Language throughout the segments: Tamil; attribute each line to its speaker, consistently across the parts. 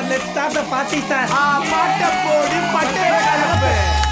Speaker 1: let's start the party, sir.
Speaker 2: பாட்ட போடு பட்டே கலப்பு.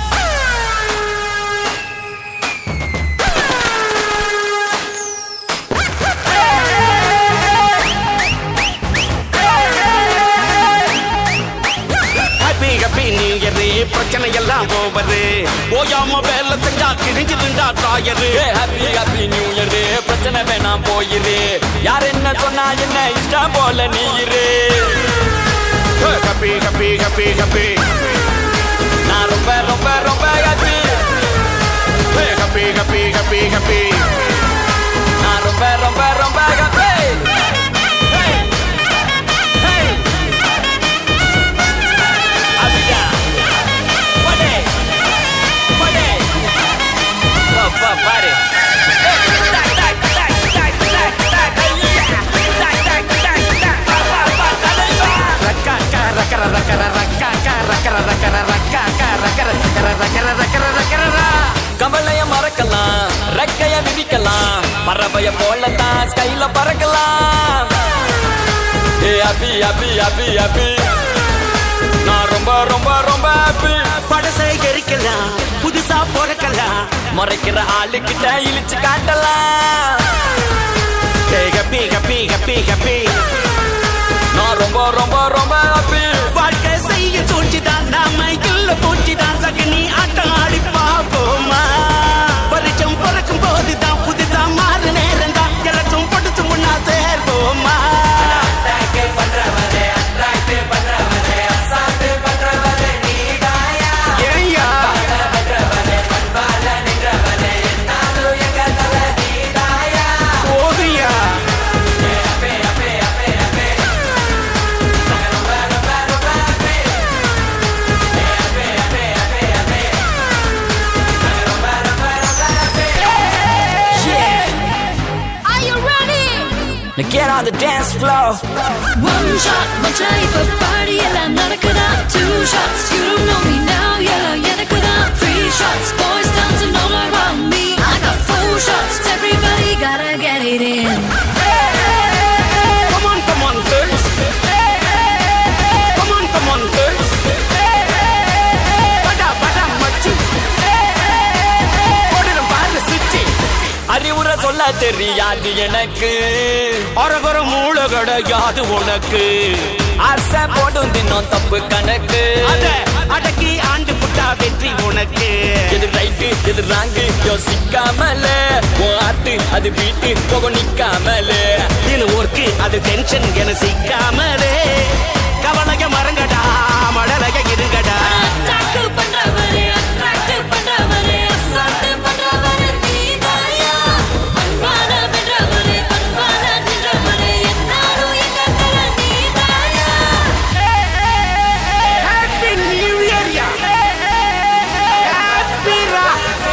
Speaker 3: பிரச்சனை எல்லாம் போவது போயாம வேலை செஞ்சா கிழிஞ்சிருந்தா தாயரு. ஹாப்பி ஹாப்பி நியூ இயர், பிரச்சனை வேணாம் போயிரு. யார் என்ன சொன்னா என்ன இஷ்டம் போல நீ இரு. ஹாப்பி ஹாப்பி ஹாப்பி ஹாப்பி, நான் ரொம்ப ரொம்ப ரொம்ப happy. Happy happy happy happy, நான் ரொம்ப ரொம்ப ரொம்ப ஹாப்பி. Party. கவலைய மறக்கலாம், ரெக்கைய விதிக்கலாம், பறவைய போலத்தான் ஸ்கைல பறக்கலாம். ஹாப்பி ஹாப்பி ஹாப்பி ஹாப்பி, நான் ரொம்ப ரொம்ப ரொம்ப ஹாப்பி. படசை எரிக்கலாம், புதுசா பிறக்கலாம், மறைக்கிற ஆளுக்கிட்ட இழிச்சு காட்டலாம். ஹாப்பி ஹாப்பி ஹாப்பி ஹாப்பி, நான் ரொம்ப ரொம்ப ரொம்ப ஹாப்பி. வாழ்க்கை செய்ய சூழ்ச்சிதான், நாம இல்ல பூச்சிதான், சகனி ஆட்டம் ஆடி பாப்போமா. பரிச்சம் பிறக்கும் போதுதான் புதுசா மாறு நேரம் தான், எல்லாச்சும் பொடுச்சு முன்னா சேர்வோமா. Now get on the dance floor.
Speaker 4: One shot, one type of party, yalla nadakada. Two shots, you don't know me now, yalla yadakada. Three shots, boys dancing all around me. I got four shots, everybody gotta get it in.
Speaker 3: Come on, girls. Come on, girls. Bada machi. போடுறோம் பாரு சுச்சி. அறிவுரை சொல்ல தெரியாது எனக்கு, அரகர மூளை கிடையாது உனக்கு. அரச போடும் தினம் தப்பு கணக்கு, அத அடக்கி ஆண்டு புட்டா வெற்றி உனக்கு. எது ரைட்டு எது ராங்கு யோசிக்காமல, ஆட்டு அது வீட்டு போக நிக்காமல, இது ஒர்க்கு அது டென்ஷன் என சிக்காமலே. கவலைய மறங்கடா, மடலைய இருங்கடா.
Speaker 4: பண்றவரே அட்ராக்ட் பண்றவரே, அசால்ட் பண்றவரே நீதாயா. அன்பான வென்றவரே, அன்பான நின்றவரே, என்னாலும் எங்க தல நீதாயா.
Speaker 3: ஹாப்பி நியூ இயர் யா. ஹாப்பி ரா.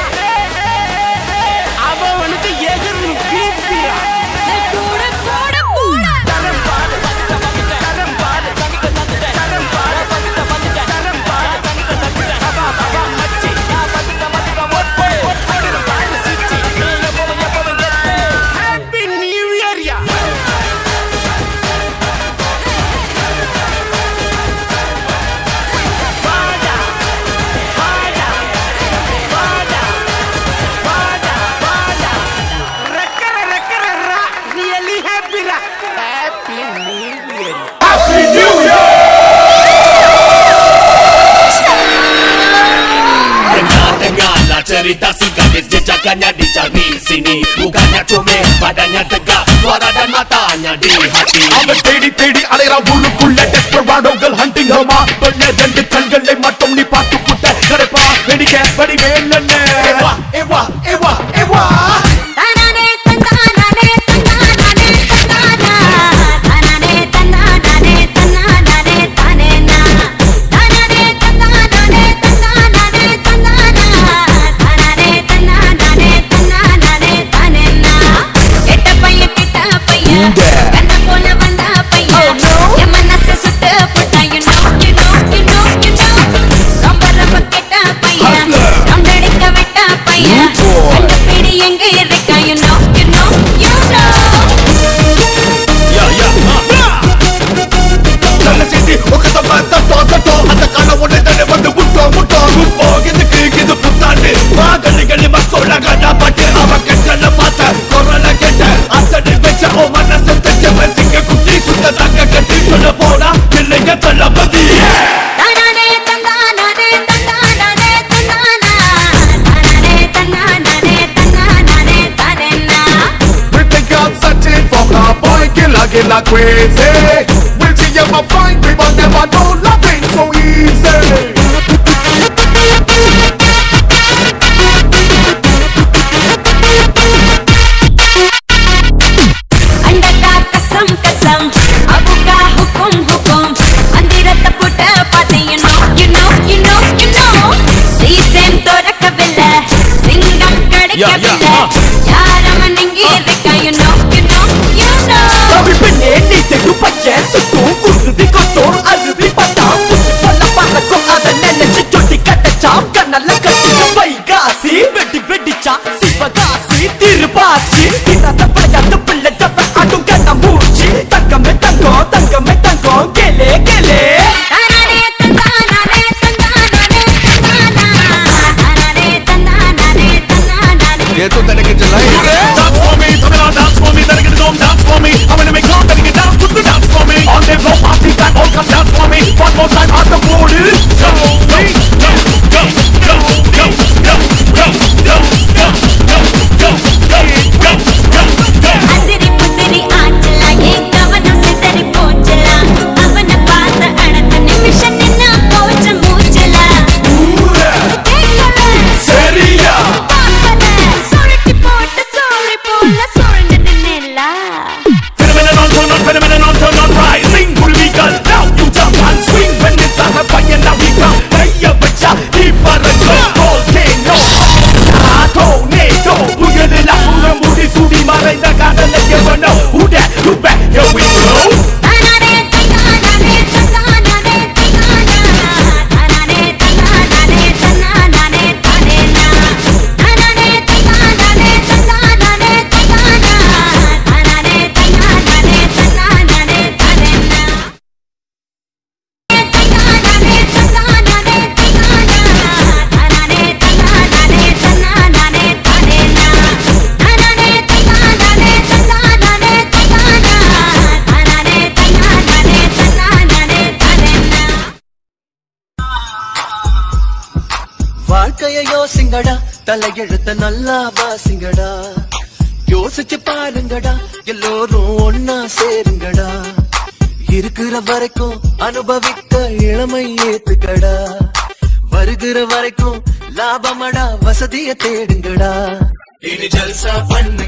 Speaker 3: அவனுக்கு எதிர்னு பீப்பியா.
Speaker 4: போட போட போட
Speaker 3: தரம் பாடு தரம் பாடு தரம் பாடு தரம் பாடு பபா பபா மச்சி போடுறோம் பாரு சுச்சி. ஹாப்பி நியூ இயர் யா. பாடா பாடா பாடா பாடா பாடா ரக்கர ரா. ரியலி ஹாப்பி ரா. Happy new year. Happy new year.
Speaker 5: Dengar cerita gadis jejaknya dicari sini. Bukannya comel, badannya tegak, suara dan matanya di hati.
Speaker 6: அவன் தேடி தேடி அலைறா உள்ளுக்குள்ள டெஸ்பராடோகள் ஹண்டிங் ஹமா. பெண்ணே ரெண்டு கண்களை மட்டும் நீ பார்த்து புட்ட கடைப்பா வெடிக்க படி வேலன்னு. எவா எவா எவா எவா
Speaker 4: தானே தந்தானே தந்தானே தந்தானா. தானே தந்தானே தந்தானே தானேனா. தானே தந்தானே தந்தானே தந்தானா. தானே தந்தானே தந்தானே தானேனா. கெட்ட பையன் கண்ண போல வந்தா பையன், என் மனசு சுட்டு புட்டா. You know, you know, you know, you know. ரொம்ப ரொம்ப கெட்ட பையன், ரவுண்டடிக்க விட்ட பையன்.
Speaker 6: crazy. We'll see you a fine, we will never know loving so easy.
Speaker 4: अंडा कसम कसम अबू का हुकुम हुकुम अंधेरत पुट पाते you know सीसेम तो रखबिल्ला सिंगम कड़कबिल्ला यार मनेंगे देखा you know
Speaker 3: Kami pinne nite du payen sutu kurdi kotor arvi pata much pala para ko ada nene choti katta chap kanala katti bai gasi vedi cha sivagasi tirpachi ina ta paya ta pilla ta adu kanna muchi tangame tango gele
Speaker 2: ये तो तेरे के चला ही रे
Speaker 6: Dance for me, come on, dance for me, then get it on, dance for me. I'm gonna make sure that you get down, put the dance for me. On the floor, party time, all come dance for me. One more time, on the board is go,
Speaker 4: अंधेरी पुतरी आंचला ये गवना से तेरी पोचला अपना बात अड़त निमिषन ना पोच मूचला
Speaker 6: Seria.
Speaker 4: sorry pola sorry nella
Speaker 6: Phenomenon on, turn on, rising, political. Now you jump and swing when it's on the fire, now we come. Hey, ya bacha, keep on the go. Volcano, tornado, boogie de la pura moody, sudi, marina, gata, let you know who that, you back, here we go.
Speaker 3: வாழ்க்கைய யோசிங்கடா தலையெழுத்த நல்லா வாசிங்கடா யோசிச்சு பாருங்கடா எல்லோரும் ஒன்னா சேருங்கடா இருக்கிற வரைக்கும் அனுபவிக்க இளமை ஏத்துக்கடா வருகிற வரைக்கும் லாபமடா வசதிய தேடுங்கடா இனி ஜல்சா பண்ண